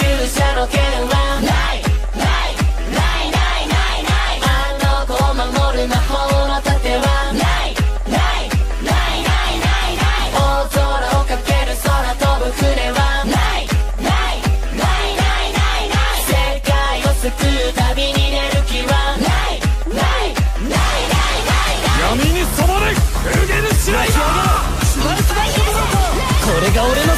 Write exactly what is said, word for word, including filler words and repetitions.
者の剣はないないないないないないあの子を守る魔法の盾はないないないないないない大空をかける空飛ぶ船はないないないないないない世界を救う旅に出る気はないないないないない闇に染まれエルゲルシライバーこれが俺の